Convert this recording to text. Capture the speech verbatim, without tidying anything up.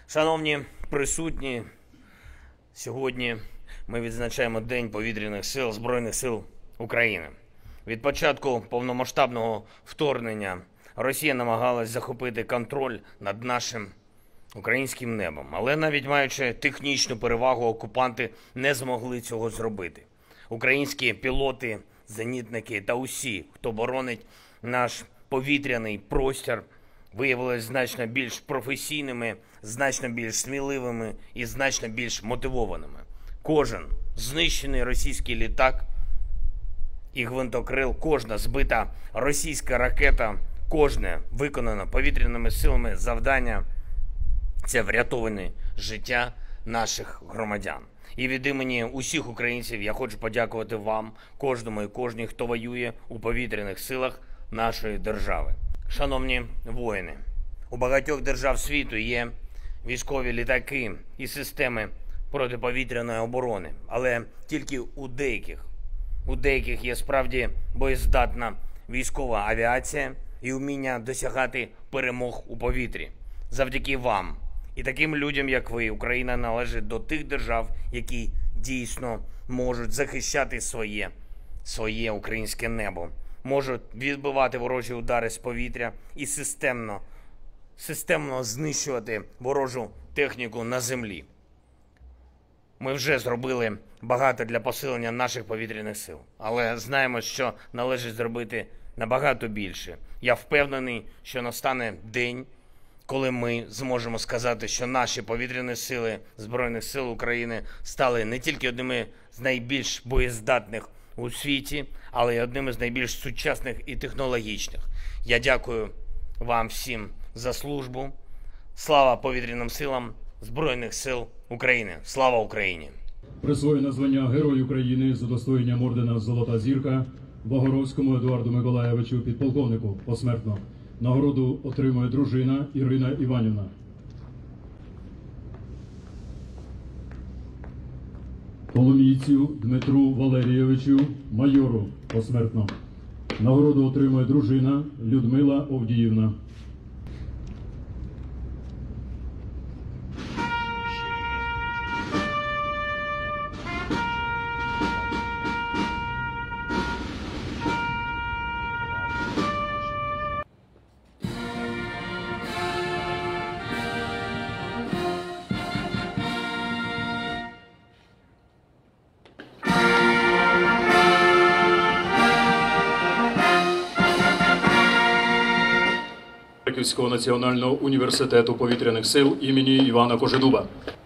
Шановні присутні, сьогодні ми відзначаємо День повітряних сил Збройних сил України. Від початку повномасштабного вторгнення Росія намагалась захопити контроль над нашим українським небом. Але навіть маючи технічну перевагу, окупанти не змогли цього зробити. Українські пілоти, зенітники та усі, хто боронить наш повітряний простір, виявилися значно більш професійними, значно більш сміливими і значно більш мотивованими. Кожен знищений російський літак і гвинтокрил, кожна збита російська ракета, кожне виконане повітряними силами завдання – це врятоване життя наших громадян. І від імені усіх українців я хочу подякувати вам, кожному і кожній, хто воює у повітряних силах нашої держави. Шановні воїни, у багатьох держав світу є військові літаки і системи протиповітряної оборони, але тільки у деяких, у деяких є справді боєздатна військова авіація і вміння досягати перемог у повітрі. Завдяки вам і таким людям, як ви, Україна належить до тих держав, які дійсно можуть захищати своє, своє українське небо, можуть відбивати ворожі удари з повітря і системно, системно знищувати ворожу техніку на землі. Ми вже зробили багато для посилення наших повітряних сил, але знаємо, що належить зробити набагато більше. Я впевнений, що настане день, коли ми зможемо сказати, що наші повітряні сили Збройних сил України стали не тільки одними з найбільш боєздатних у світі, але й одними з найбільш сучасних і технологічних. Я дякую вам всім за службу. Слава повітряним силам Збройних сил України. Слава Україні! Присвоєне звання Герой України з удостоєнням ордена «Золота зірка» Богоровському Едуарду Миколаєвичу, підполковнику, посмертно. Нагороду отримує дружина Ірина Іванівна. Коломійцю Дмитру Валерійовичу, майору, посмертно. Нагороду отримує дружина Людмила Овдіївна. Харківського національного університету повітряних сил імені Івана Кожедуба.